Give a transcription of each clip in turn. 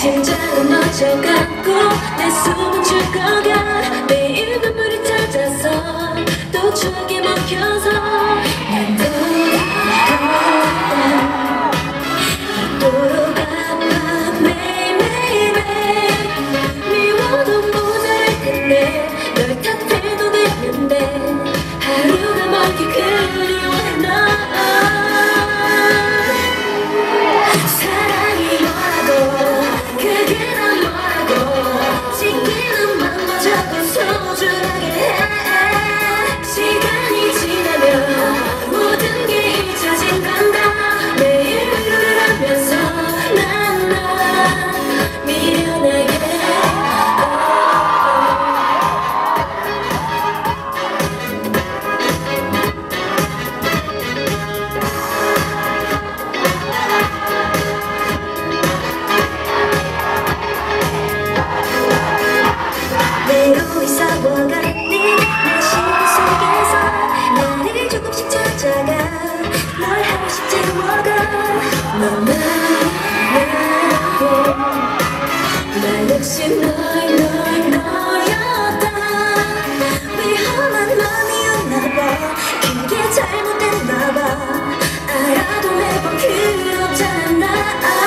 심장은 먼저 감고 내 숨은 죽어가 매일 눈물이 찾아서 또 추억에 먹혀서 난 돌아가 매일매일 미워도 모자랄 텐데 널 탓해도 되는데 하루가 멀게 그리워해 너 사랑이 뭐라고 그게 난 뭐라고 지키는 맘마저도 소중하게 해 시간이 지나면 모든 게 잊혀진단다 매일 위로를 하면서 난 나 미련하게 외로이 싸워가는 내 시간 속에서 나를 조금씩 찾아가 널 하나씩 채워가 너만 나고 나 역시 너였다 위험한 맘이었나봐 그게 잘못됐나봐 알아도 매번 그렇잖아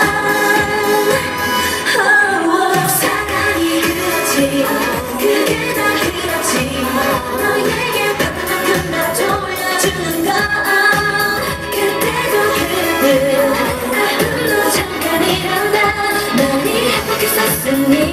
사랑이 그렇지 그게 다 그렇지 너에게 받았던 그날 돌려주는 건 그때도 그랬듯 아픔도 잠깐이란다 많이 행복했었으니